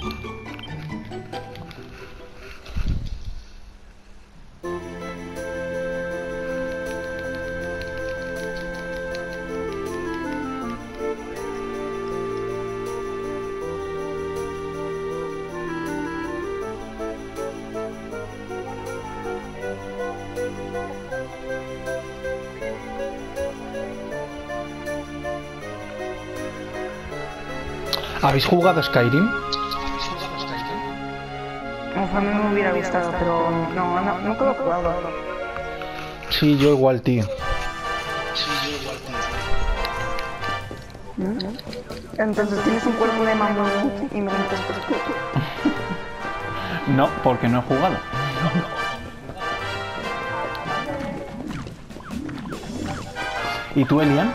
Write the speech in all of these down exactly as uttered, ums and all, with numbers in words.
¿Habéis jugado Skyrim? A mí me hubiera gustado, pero no, no, nunca lo he jugado. Sí, yo igual, tío. Entonces tienes un cuerpo de mamut y me metes por el culo. No, porque no he jugado. ¿Y tú, Elian?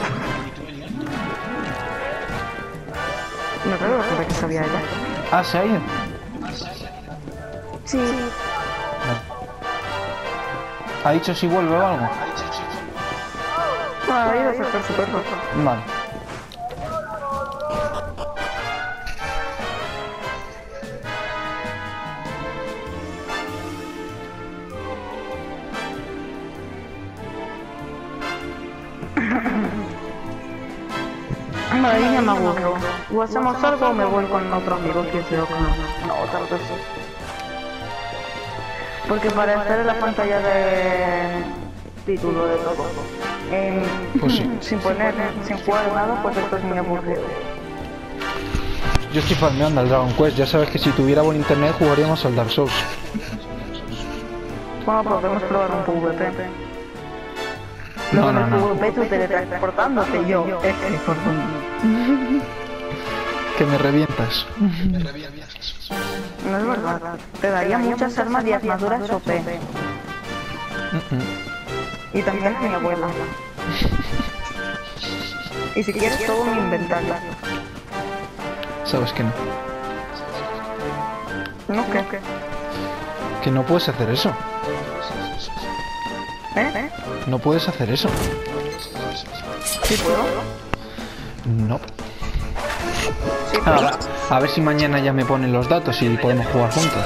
No creo que sabía ella. Ah, ¿se ha ido? Sí. ¿Ha dicho si vuelve o algo? Ah, ha ido a sacar su perro. Vale. Ahí ya me aburro. O hacemos algo o me voy con otro amigo que se lo conozco. No, tal vez sí. Porque para estar en la pantalla de título de todo, eh, Pues sí. sin poner, sin jugar nada, pues esto es muy aburrido. Yo estoy farmeando al Dragon Quest. Ya sabes que si tuviera buen internet jugaríamos al Dark Souls. Bueno, podemos probar un PvP. No, Luego no, en el no. PvP tú teletransportándote yo. Eh, eh, por favor. Que me revientas. No es verdad. Te daría muchas armas y armaduras O P. Mm-mm. Y también a mi abuela. Y si quieres todo mi inventario. Sabes que no. No, ¿qué? Que no puedes hacer eso. ¿Eh? No puedes hacer eso. ¿Sí puedo? No. Sí A, puedo. a ver si mañana ya me ponen los datos y podemos jugar juntos.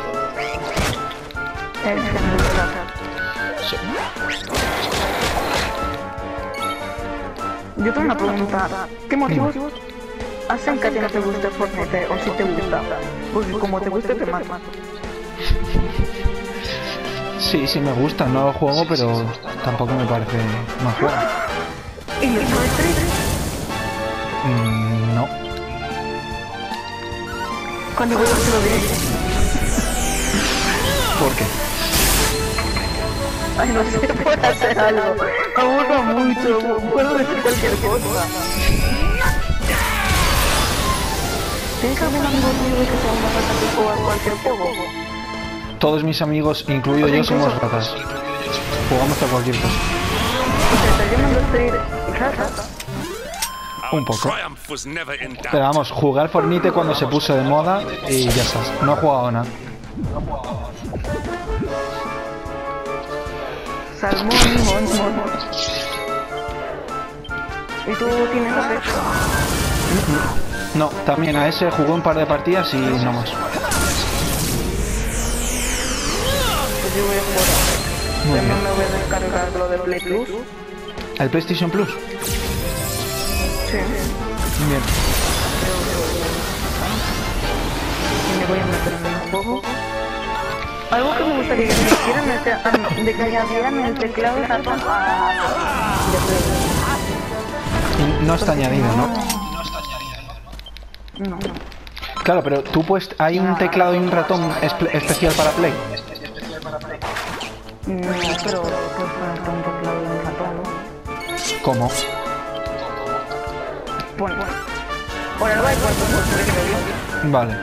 Eh, que me gusta. Sí. Yo tengo una pregunta. ¿Qué motivos hacen que a ti no te guste Fortnite o si te gusta? Porque como te guste te mato. Sí, sí me gusta, no lo juego, pero tampoco me parece mal juego. ¿Y el Fortnite? Mm, no. Cuando voy a hacer lo diré. ¿Por qué? Ay, no sé, puedo hacer algo. Aburro mucho, puedo decir cualquier cosa. ¿Tienes algún amigo tuyo que sea una rata que juega cualquier juego? Todos mis amigos, incluido yo, somos ratas. Jugamos a cualquier cosa. ¿Te estás llamando street rata? Un poco. Pero vamos, jugar Fortnite cuando se puso de moda y ya estás. No he jugado nada. Salmón, mon, mon. ¿Y tú tienes acceso? No, también a ese jugué un par de partidas y no más. Pues yo voy a jugar a ver. Muy También bien. me voy a descargar lo de Play Plus. ¿El PlayStation Plus? Sí. Bien. Y me voy a meter en el juego. Algo que me gustaría que me hicieran es que, de que añadieran el teclado y ratón a... de Play. Y no está añadido, ¿no? No, no. Claro, pero tú pues hay un teclado y un ratón espe- especial para Play. No, pero pues falta un teclado y un ratón, ¿no? ¿Cómo? Bueno, bueno. Ahora no hay cuarto, pues, Vale.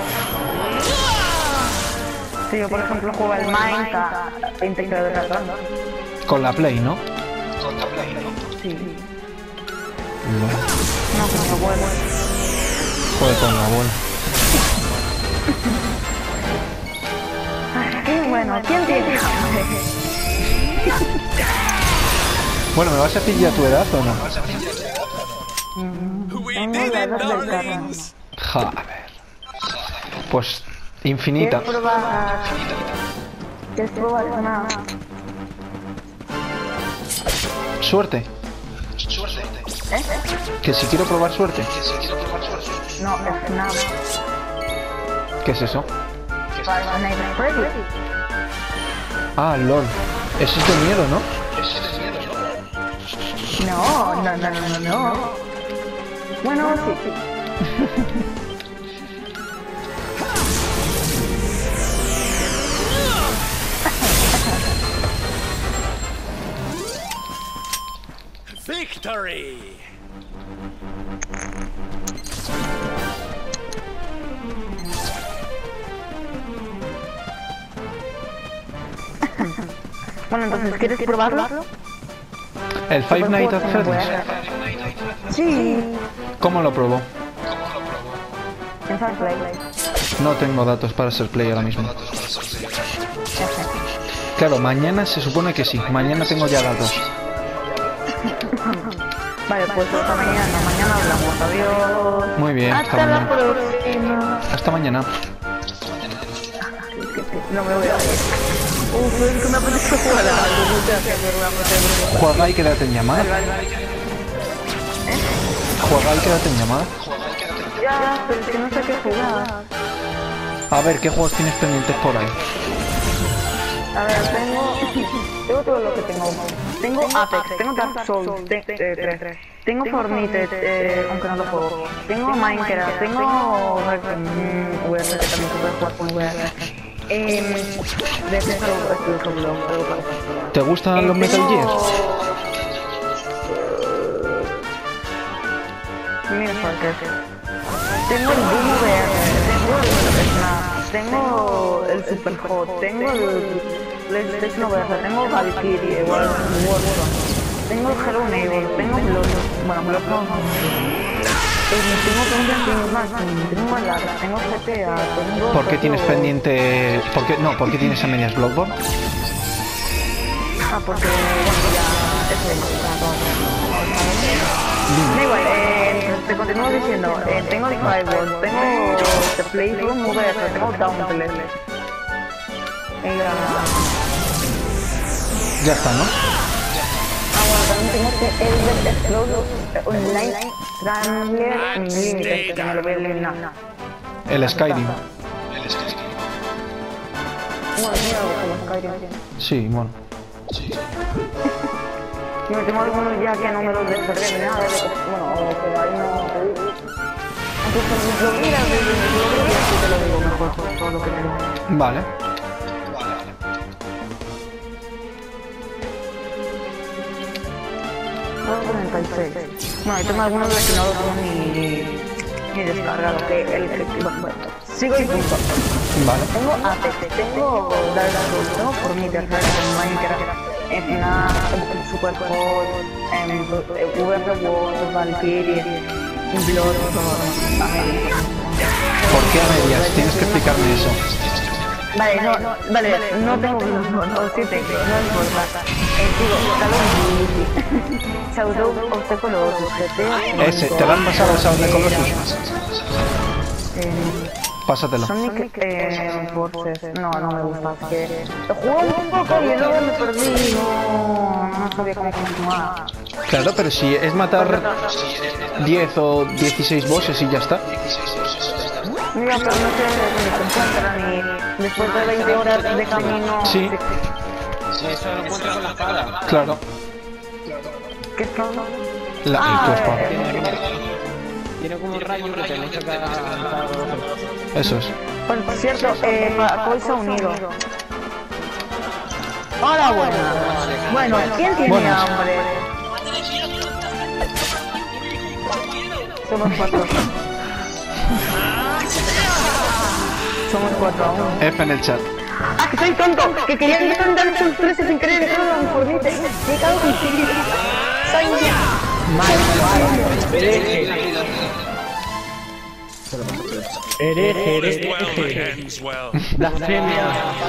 si yo, por ejemplo, juego al Minecraft en teclado de ratón. Con la Play, ¿no? Sí. No. No, con la abuela. Joder, con la abuela. Ay, qué bueno. ¿Quién tiene hambre? Bueno, ¿me vas a decir ya tu edad o no? Tengo la edad del carro. Joder. Pues infinita. ¿Quieres probar? ¿Quieres probar una? Suerte. ¿Eh? Que si quiero probar suerte. No, es nada. ¿Qué es eso? Five Nights at Freddy's. Ah, LOL. Eso es de miedo, ¿no? No, no, no, no, no, no. Bueno, sí, sí. Victory! Bueno, entonces, ¿quieres probarlo? El Five Nights at Freddy's. Sí. ¿Cómo lo probó? En Far Play. No tengo datos para ser play ahora mismo. Claro, mañana se supone que sí. Mañana tengo ya datos. Vale, pues hasta mañana. Mañana hablamos. Adiós. Muy bien, hasta Hasta la mañana. próxima. Hasta mañana. No me voy a ir. Uf, es que me apetece jugar a algo. Muchas gracias. Juega y quédate en llamada. ¿Eh? Juega y quédate en llamada. Ya, pero es que no sé qué jugar. A ver, ¿qué juegos tienes pendientes por ahí? A ver, tengo... Tengo todo lo que tengo. Tengo Apex, tengo Dark Souls te, eh, tres. Tengo Fortnite, eh, aunque no lo juego. Tengo Minecraft, tengo... Mm, V R, que también se puede jugar con V R. Eh, de ese Roblox, algo parecido. ¿Te gustan Eh, los Metal tengo- Gear? Mira, porque tengo el Doom V R, tengo el Snap, tengo el Super Hot, tengo el PlayStation V R, tengo Valkyrie, Warzone, tengo el Hello Neighbor, tengo Blood, bueno, Bloodborne, eh, tengo pendientes más, tengo el Lara, tengo G T A, tengo... ¿Por qué tienes tengo- pendiente...? ¿Por qué? No, ¿por qué tienes a medias Bloodborne? Ah, porque, bueno, ya, eso es para todo. Da igual, eh, te continúo diciendo, eh, tengo el Firewall, tengo The Playroom V R, tengo Dauntless. Eh, Ya está, ¿no? ah, bueno, también tengo este Elder Scrolls Online Traveler Unlimited, que me lo voy a eliminar. El Skyrim. Bueno, mira algo como Skyrim. Sí, bueno. Yo tengo algunos ya que no me los descargué ni nada, de que, bueno, o que ahí no... Entonces, cuando lo miras desde mi blog, ya sí te lo digo mejor, por todo lo que tengo. Vale. cuarenta y seis. Bueno, y tengo algunos de que no los tengo ni, ni descargado, que el que... Bueno, bueno, sigo y punto. Vale. Tengo Apex, tengo Dark Souls, tengo Fortnite, tengo Minecraft, en una Super Hot, en V R World, Valkyrie, Bloodborne, América. ¿Por qué a medias? Tienes que explicarme eso. Vale, no, no, vale, no tengo Bloodborne, o sí tengo, no importa. Eh, digo, Call of Duty, Shadow of the Colossus, G T A... Ese, ¿te lo han pasado el Shadow of the Colossus? Eh, Pásatelo. Sonic eh, Forces, no, no me gusta, es que lo jugué un poco y luego me perdí, no, no sabía cómo continuar. Claro, pero si es matar diez o dieciséis bosses y ya está. Mira, pero no sé dónde se encuentran y después de veinte horas de camino... Sí. Eso lo encuentras con la espada. Claro. ¿Qué es todo? La, Ah, tu espada. eh, Tiene como un rayo que te deja cada... Eso es. Bueno, por cierto, eh, Paul se ha unido. Hola, buenas. Bueno, ¿quién tiene Buenas. hambre? Somos cuatro. Somos cuatro aún. F en el chat. ¡Ah, que soy tonto! ¡Que quería intentar sus tres sin querer y todo lo Fortnite! ¡Me cago en ti! ¡Soy ya! Hereje, hereje. Blasfemia.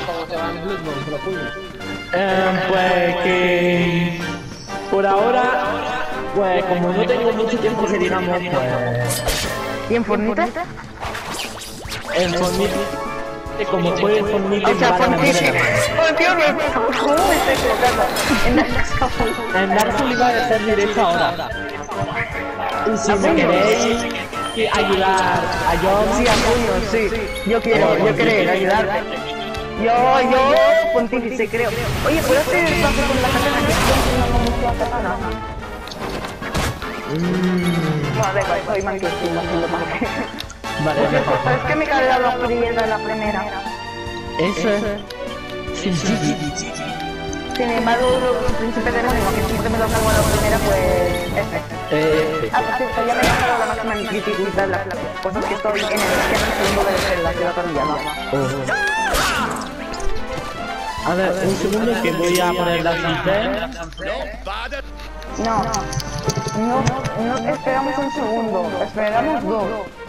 Eh, pues que... Por ahora, pues como no tengo mucho tiempo que digamos, pues... ¿Y en Fortnite? En Fortnite, como juegue Fortnite, O sea, van a Fortnite. meter. Oh, Dios mío, ¿cómo me estoy equivocando? En Dark Souls. En Dark Souls iba a hacer directo ahora. Y si me queréis ayudar a John, Sí, a Julio, sí. Yo quiero, yo quiero ayudarte. Yo, yo, pontífice, creo. Oye, ¿puedo hacer el paso con la katana? Yo estoy haciendo mucho la katana. No, da igual, soy manquísimo, haciendo manque. vale, mejor. ¿Sabes que me he cargado friendo en la primera? Eso es. Sí, sí, sí. Sin embargo, el príncipe demonio, que siempre me lo cargo en la primera, pues... F. Eh, Ah, por cierto, ya me he bajado la máxima dificultad, las cosas que estoy en el segundo de la ciudad colombiana. a ver, un segundo que voy a poner la cinta. No, no, no esperamos un segundo, esperamos dos.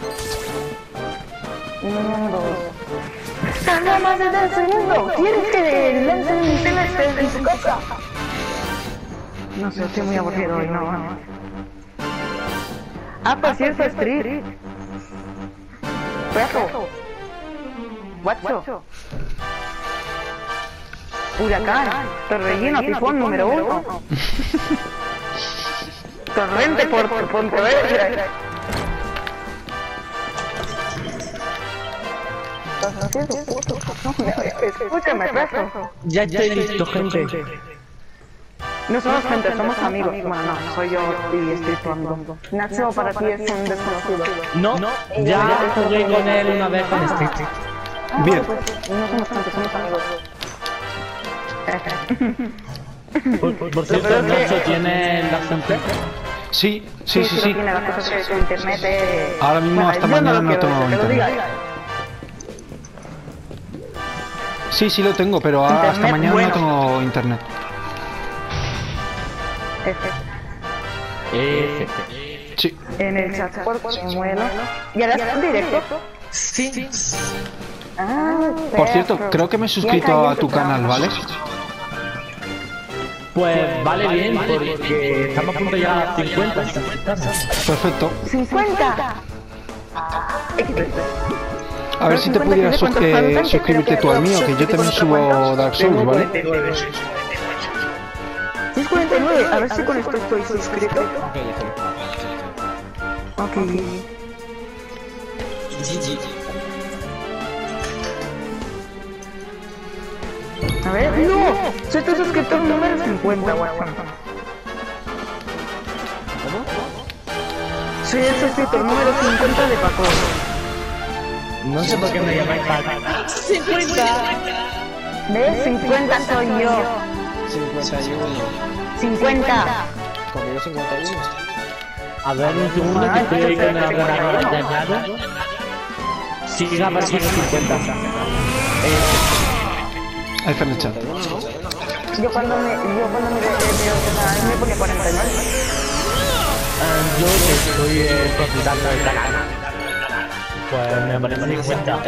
No, dos. ¡Tarda más de dos segundos! ¿Quieres que lance un celeste en su casa? No sé, estoy muy aburrido hoy, no. Ah, por cierto, Street. Perro. Guacho. Huracán. Torrellino, tifón número uno. Torrente por Pontevedra. Escúchame, perro. Ya estoy listo, gente. No somos gente, somos amigos. Bueno, no, soy yo y estoy tu amigo. Nacho para ti es un desconocido. No, ya jugué con él una vez con Street. Bien. No somos gente, somos amigos. Por, por cierto, Nacho tiene la cinta. Sí, sí, sí, sí. Tiene las cosas que internet es... Ahora mismo hasta mañana no tengo internet. Sí, sí lo tengo, pero hasta Internet, mañana bueno. no tengo internet. Eh, Sí. En el chat por Chimuelo. ¿Y ahora estás en directo? sí. Ah, Por cierto, perro. creo que me he Ya suscrito cayó a en tu canal, ¿vale? Pues vale bien, porque estamos a punto de llegar a cincuenta. Perfecto. cincuenta. A ver si te pudieras sus- eh, suscribirte tú al mío, que yo también subo Dark Souls, ¿vale? seiscientos cuarenta y nueve, a ver si con esto estoy suscrito. Ok. A ver, no, soy tu suscriptor número cincuenta, WhatsApp. Soy el suscriptor número cincuenta de Paco. No sé por qué me llamáis Paco. ¿Ves? cincuenta soy yo. cincuenta y uno. cincuenta. Conmigo cincuenta y uno. A ver, un segundo que estoy ahí con el ordenador de nada. Sigue apareciendo cincuenta. Ahí está en el chat. Yo cuando me, yo cuando me veo que nada, me pone cuarenta y nueve. Yo que soy el propietario del canal. Pues me aparece cincuenta.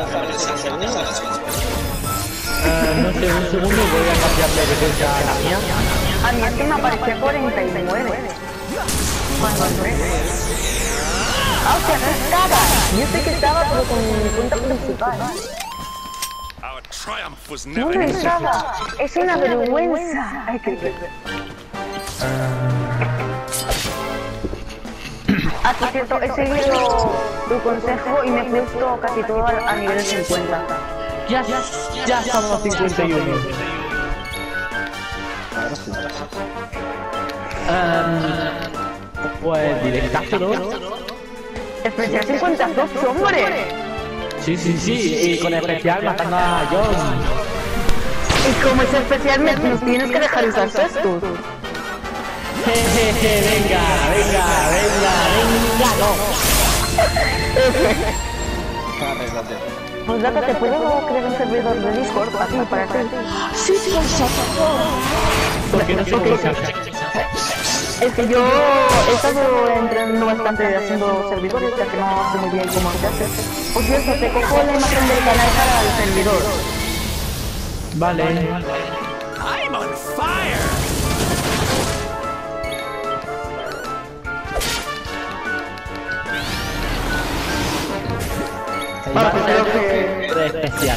Eh, no sé, un segundo voy a cambiar de frecuencia a la mía. A mí es que me aparecía cuarenta y nueve. Cuando entré. Ah, o sea, no estaba. Yo sé que estaba, pero con mi cuenta principal. No me estaba. Es una vergüenza. Ay, qué ver. Ah, por cierto, he seguido tu consejo y me he puesto casi todo a, a nivel cincuenta. Ya, ya estamos a cincuenta y uno. Um, pues directazo, ¿no? Especial cincuenta y dos, hombre. Sí, sí, sí, y con especial matando a John. Y como es especial, me, nos tienes que dejar usar cestos. Jejeje, venga, venga, venga, venga, no. Arréglate. Pues Data, ¿te puedo crear un servidor de Discord aquí para ti? Sí, sí, por favor. Porque no sé cómo se hace. Es que yo he estado entrenando bastante haciendo servidores, ya que no sé muy bien cómo se hace. Por cierto, te cojo la imagen del canal para el servidor. Vale. I'm on fire! Vale, pues creo que... de especial.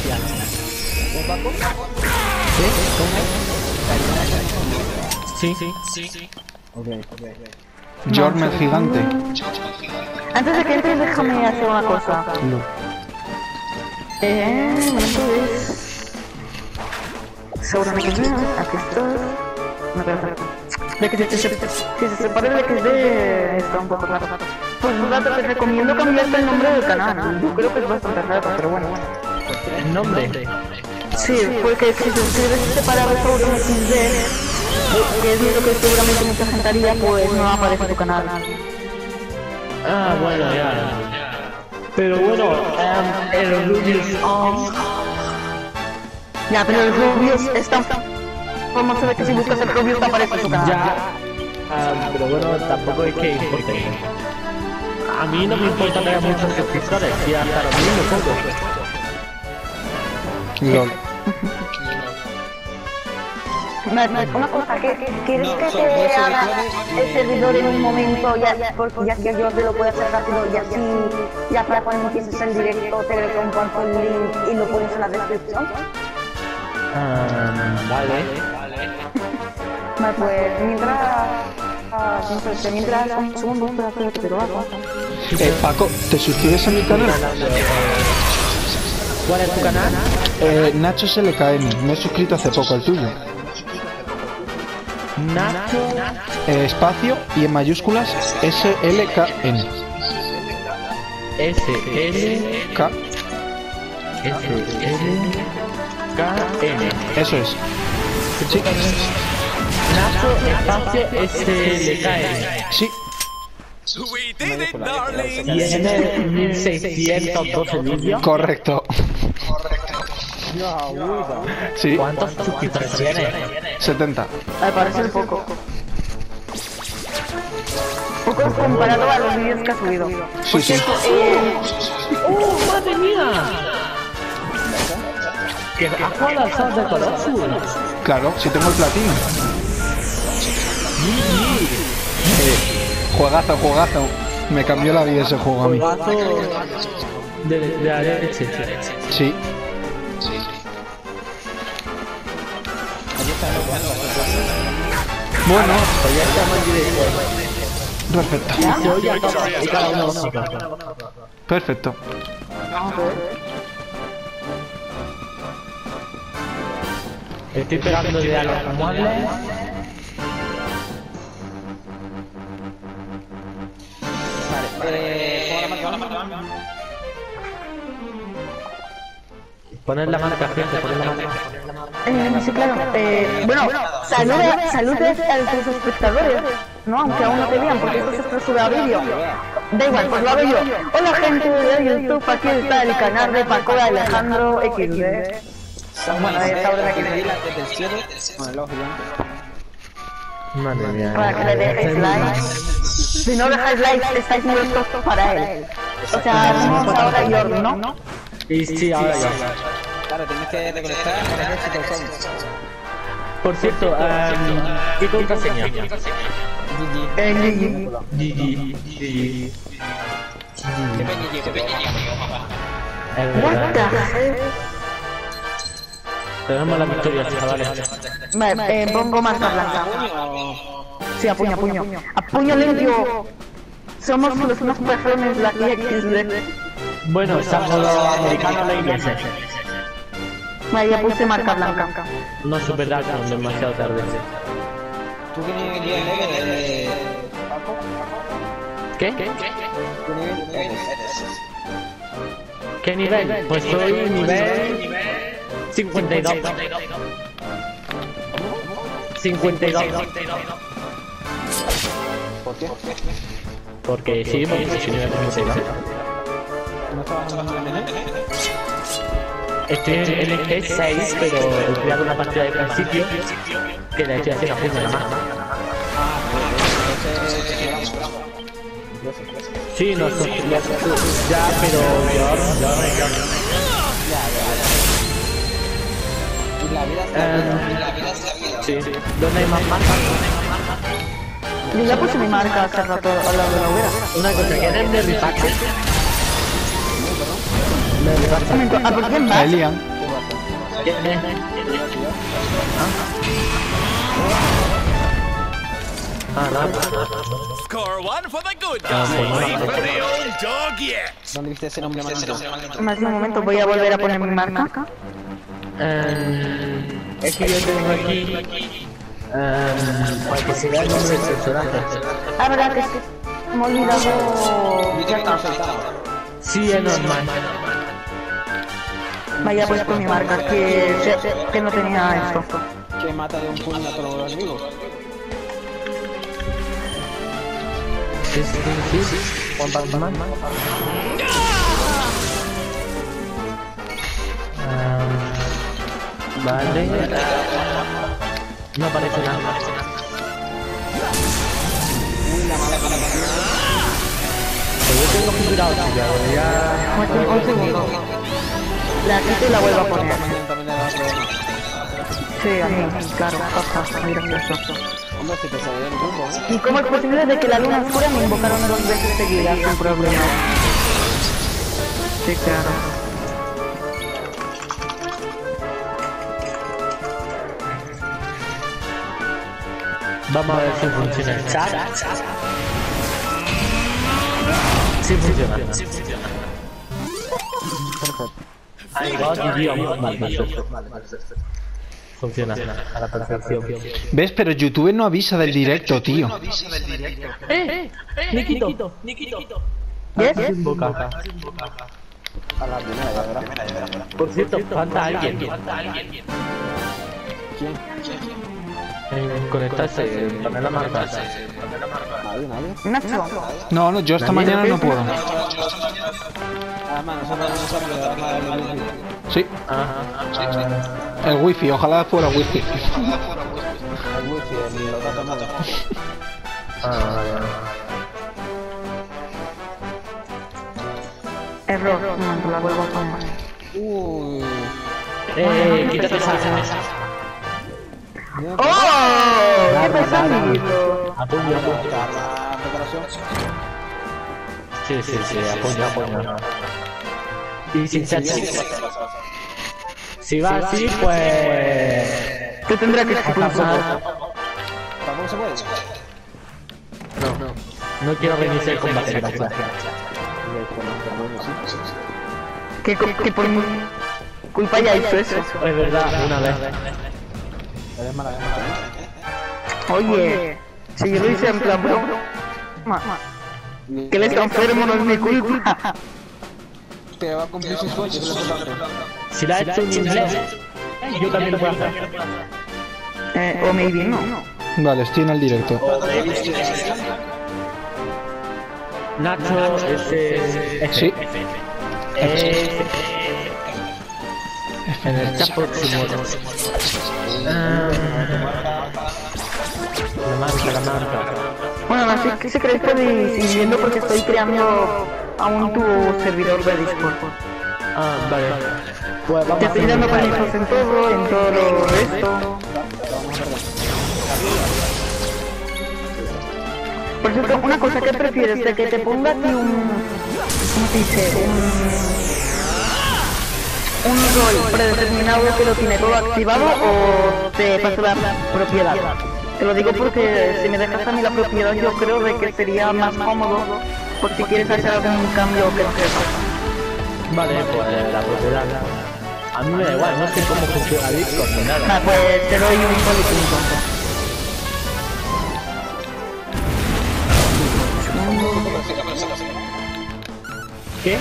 ¿Sí? Sí, sí, sí. Ok, ok. Jorm el gigante. Antes de que entres, déjame hacer una cosa. No. Eh, entonces... Seguramente aquí estoy... No, espera, espera. De que se, se, se, si se separe de que es de... Está un poco raro. Pues un rato te recomiendo cambiarte el nombre del canal. Yo creo que es bastante raro, pero bueno. ¿El nombre? Sí, porque si se escribe separado sobre un equis de, que es lo que seguramente mucha gente haría, pues no aparece tu canal. Ah, bueno, ya. Pero bueno, um, el Rubius on... Ya, pero el Rubius está... Vamos a ver que si buscas el Rubius te aparece tu canal. Ya. Um, pero bueno, tampoco es que importe. A mí no me importa que haya muchos suscriptores, y hasta lo mismo poco. LOL. Una cosa, que ¿quieres que te haga el servidor en un momento, ya, porque ya que yo te lo puedo hacer rápido y así, ya para cuando empieces el directo te le comparto el link y lo pones en la descripción? Um, vale. Vale, pues mientras... Uh, no sé, mientras un segundo, espera, espera, que te lo hago. Eh, Paco, ¿te suscribes a mi canal? ¿Cuál es tu canal? Eh, Nacho S L K N. Me he suscrito hace poco al tuyo. Nacho... Eh, espacio y en mayúsculas S L K N. S L K. S L K N. Eso es. Sí. Nacho espacio S L K N. Sí. We did it, darling. ¿Tiene mil seiscientos doce vídeos? Correcto. Sí. ¿Cuántos suscriptores tiene? setenta. Me parece poco. Poco comparado a los vídeos que ha subido. Sí, sí. Eh, ¡Oh, madre mía! ¿Que ha jugado al South de Colossus? Claro, si tengo el platino. Eh, juegazo, juegazo. Me cambió la vida ese juego a mí. Juegazo de, de la leche. Sí. Bueno, Pues ya estamos en directo. perfecto. Se oye a todos y cada uno de nosotros. Perfecto. Estoy pegando de a los muebles. Poner la marca, gente, poner la marca. eh, sí, claro. Eh, bueno, saluda, saluda a tus espectadores, ¿no? Aunque aún no te vean, porque esto se exclusivo a vídeo. Da igual, pues lo hago yo. Hola gente de YouTube, aquí está el canal de Paco de Alejandro equis de. Bueno, esta hora de aquí de Madre mía. para que le dejéis like. Si no dejáis like, estáis muertos para él. O sea, hacemos ahora Jordi, ¿no? Y sí, ahora ya. Claro, tienes que recolectar para ver si te usamos. Por cierto, um, ¿qué contraseña? Eh, Gigi. Gigi. Gigi. Qué pequeñito, pequeñito. Es What the verdad. hell? Tenemos la victoria, chavales. Vale, eh, pongo marca blanca. Sí, a puño, a puño. A puño limpio. Somos los unos perrones de aquí equis de. Bueno, salvo los americanos e ingleses. Vale, ya puse marca blanca. No superar con demasiado tarde. ¿Tú qué nivel eres de Paco? ¿Qué? ¿Qué nivel eres? ¿Qué nivel? Pues soy nivel cincuenta y dos. cincuenta y dos. ¿Por qué? Porque sí, porque soy nivel cincuenta y dos. ¿No estabas hablando de N? Estoy en N G seis, pero he creado una partida de principio que le estoy haciendo a puño nada más. Sí, no, so, ya, ya, pero yo, yo, yo. Y la vida es la vida. Y la vida es la vida. Sí, ¿dónde hay más marcas? Yo ya puse mi marca hace rato al lado de la hoguera. Una cosa, ¿quieren de ripache? Un momento, ¿a por quién vas? A Elian. ¿Quién es? Ah, no. Score one for the good guys. Wait for the old dog yet. ¿Dónde viste ese nombre maldito? Más de un momento, voy a volver a poner mi marca. Eh, es que yo tengo aquí. Eh, para que se vea el nombre del restaurante. Ah, verdad que sí. Me he olvidado. Sí, es normal. Vaya puesto mi marca, que, que no tenía esto. Que mata de un puño a todos los enemigos. Sí, sí, sí. Juan Batman. Vale. No aparece nada. Yo tengo que tirar ya. Un segundo. La quito y la vuelvo a poner. Sí, a mí, claro, pasa, muy gracioso. Hombre, si te salió el rumbo, ¿eh? ¿Y cómo es posible de que la luna oscura me invocaron dos veces seguidas sin problema? Sí, claro. Vamos a ver si funciona el chat. Sí funciona. Sí funciona. Perfecto. Ahí va, idioma. Vale, perfecto. Funciona a la perfección. ¿Ves? Pero YouTube no avisa del directo, tío. ¡Eh! ¡Nikito! ¡Nikito! ¿Yes? Boca. A la primera, ya verás. Por cierto, falta alguien. ¿Quién? En conectarse, poner la marca. Nadie, nadie. Nacho. No, no, yo esta mañana no puedo. Además, nosotros no sabemos de la madre del wifi. Sí, Ajá. el wifi, ojalá fuera wifi. El wifi, el los datos malos. Ah, vale, vale. Error, un momento, la vuelvo a poner. Uy. Eh, quítate esa. ¡Oh! ¿Qué pasa, amigo? Apoyo, apoyo. La preparación. Sí, sí, sí, apoyo, apoyo. Y sin chat. Si va así, pues... Tú tendrás que expulsar. ¿Tampoco se puede? No, no. No quiero reiniciar el combate, gracias. Que, que por mi culpa ya hizo eso. Es verdad, una vez. Eres mala, eres mala. Oye, si yo lo hice en plan broma, que él está enfermo no es mi culpa. Te va a cumplir sus sueños, es lo importante. Si la he hecho en inglés, yo también lo puedo hacer. Eh, o maybe no. Vale, estoy en el directo. Nacho, ese... Sí. Eh, en el chat próximo. Ah, la marca, la marca. Bueno, así que se crees que estoy siguiendo porque estoy creando aún tu servidor de Discord. Ah, vale. Pues vamos Te a estoy dando permisos en todo, en todo lo resto. Por cierto, una cosa, ¿qué prefieres? ¿De que te ponga aquí un... ¿cómo se dice? Un... un rol predeterminado que lo tiene todo activado o te paso la propiedad? Te lo digo porque si me dejas a mí la propiedad yo creo de que sería más cómodo por si quieres hacer algún cambio que no sepas. Vale, pues la propiedad. A mí me da igual, no sé cómo funciona Discord ni nada. Ah, pues te doy un solo punto. ¿Qué?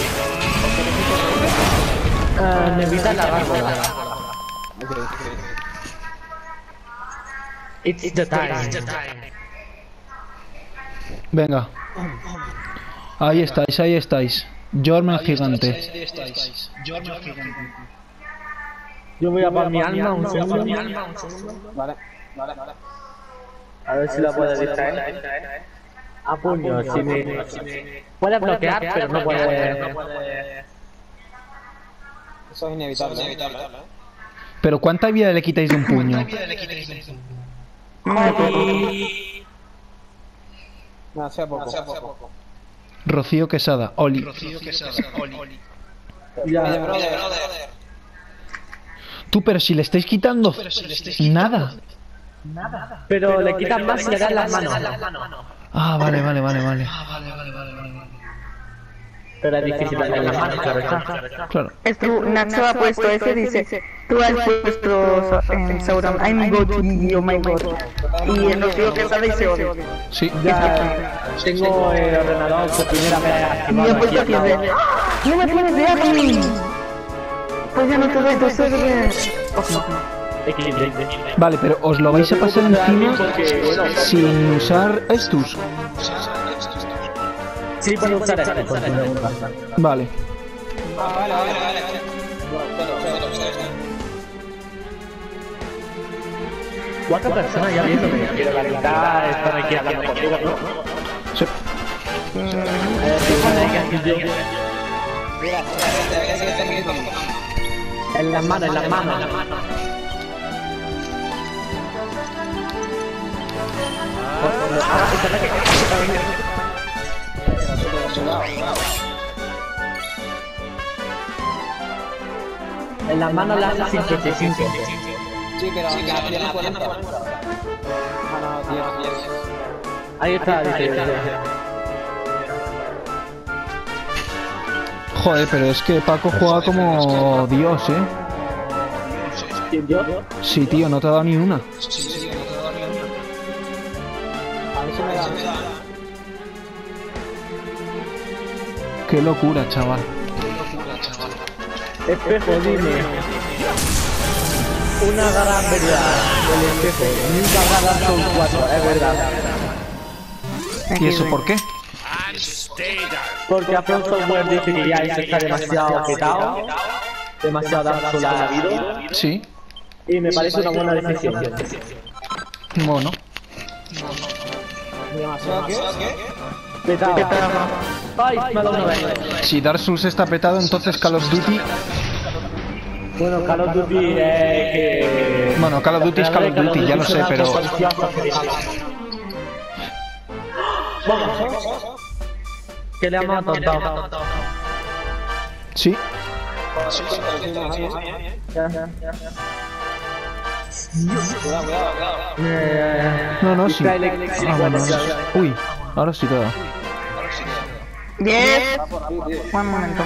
Uh, necesita la gárgola. It's the time. Venga. Ahí estáis, ahí estáis. Jorm el gigante. Yo voy a por mi alma un segundo. Vale, vale, vale. A ver si la puedo distraer. A puño, si me... Puede bloquear, pero no puede... Eso es inevitable, ¿eh? Pero ¿cuánta vida le quitáis de un puño? No, sea poco. Rocío Quesada, Oli. Ya. Tú, pero si le estáis quitando nada. Pero le quitan más y le dan las manos. Ah, vale, vale, vale, vale. Pero es difícil darle las manos, claro está. Claro. Es tu, Nacho ha puesto ese, dice, tú has puesto en Sauron, I'm God y oh my God. Y en los que sale y se odia. Sí. Ya tengo el ordenador por primera vez Y me he activado puesto aquí. aquí de, no me tienes de admin. Pues ya no te doy tu server. Equilibrio. Vale, pero os lo vais a pasar encima sin usar estos. Sí, puedo usar este. Vale. Ah, vale, vale, vale. Cuatro personas ya viéndome. Pero la mitad están aquí hablando contigo, ¿no? Sí. Mira, mira, que está mismo. En las manos, en las manos. En las manos las hace cincuenta y cinco. Sí, pero la pierna cuarenta. Ah, no, diez, diez. Ahí está, dice. Joder, pero es que Paco juega como Dios, ¿eh? ¿Quién, yo? Sí, tío, no te ha dado ni una. A ver si me da. Qué locura, chaval. Espejo, dime. Una gran verdad. El espejo. Nunca ganas son cuatro, es verdad. ¿Y eso por qué? And stay down. Porque From Software dice que ya eso está demasiado petado. Demasiado Dark Souls ha habido. Sí. Y me parece una buena decisión. Bueno. ¿Demasiado qué? Petado. Ay, me ha dado una vez. Si Dark Souls está petado, entonces Call of Duty... Bueno, Call of Duty eh, que... Bueno, Call of Duty es Call of Duty, ya lo sé, pero... Vamos. Que le hemos atontado. Sí. No, no, sí. Ah, bueno. Uy, ahora sí te da. diez. Un momento.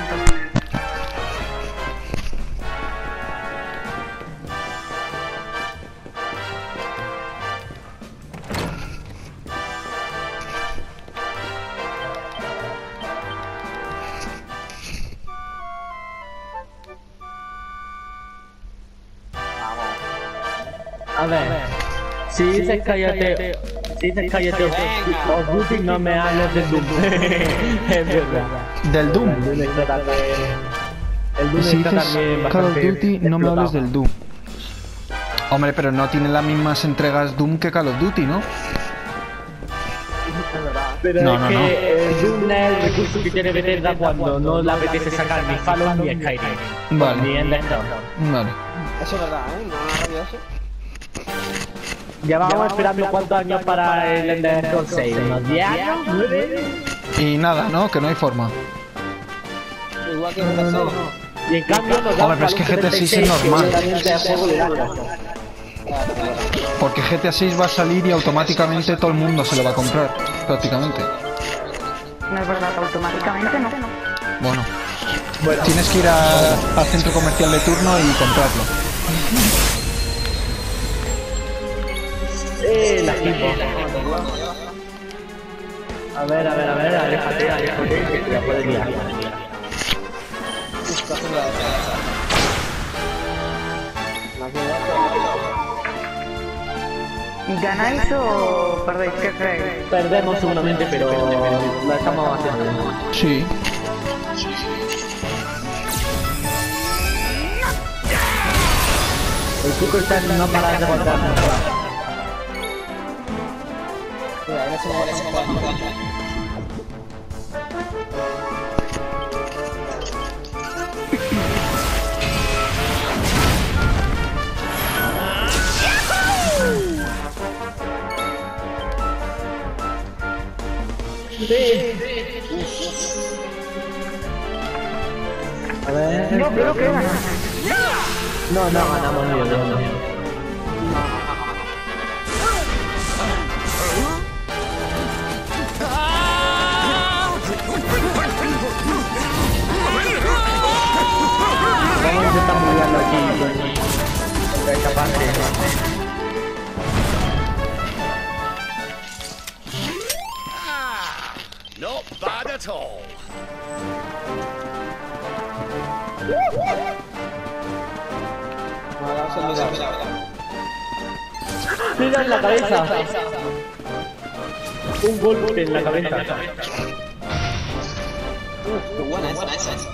A ver, si dices cállate, si dices cállate, Of Duty no me hables de Doom. Es verdad. Del Doom. El Doom está también... El Doom Si está dices también Call of bastante Duty, no me hables explotado. del Doom. Hombre, pero no tiene las mismas entregas Doom que Call of Duty, ¿no? Pero No, es no, que no. el Doom es el recurso que tiene Bethesda cuando no le apetece sacar ni Fallout ni Skyrim. Vale. Ni en Desktop. Vale. Eso es verdad, ¿eh? No me rabia eso. Ya vamos esperando cuántos años para el Ender Scrolls seis. ¿Unos diez años? ¿nueve? Y nada, ¿no? Que no hay forma. Igual que en el Y en cambio nos dan Hombre, pero es que Fallout G T A seis es setenta y seis, normal. que obviamente es juego del año. Porque G T A seis va a salir y automáticamente todo el mundo se lo va a comprar. Prácticamente. No es verdad, automáticamente no. Bueno. Tienes que ir a- al centro comercial de turno y comprarlo. Eh, la equipo. A ver, a ver, a ver, aléjate, aléjate, que te la puedes liar. ¿Ganáis o perdéis? ¿Qué creéis? Perdemos seguramente, pero lo estamos haciendo bien. Sí. El truco está en no parar de golpear. Mira, en ese momento. A ver. Yo creo que ganamos. No, no ganamos ni el uno. Vamos a intentar moverlo aquí. Porque capaz de... Not bad at all. Mira en la cabeza. Un golpe en la cabeza. Uf, qué buena esa, esa, esa.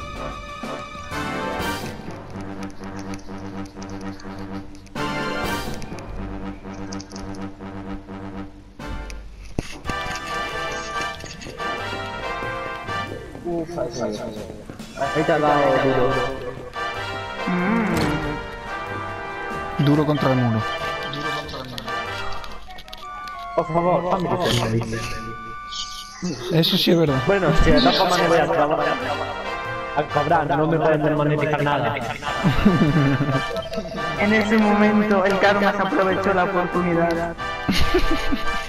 Uf, esa, esa. Ahí te ha dado duro. Duro contra el muro. Por favor, dame que Eso sí es verdad. Bueno, si de todas formas me voy a acabar. A cobrar, no me pueden desmonetizar nada. En ese momento el karma se aprovechó la oportunidad.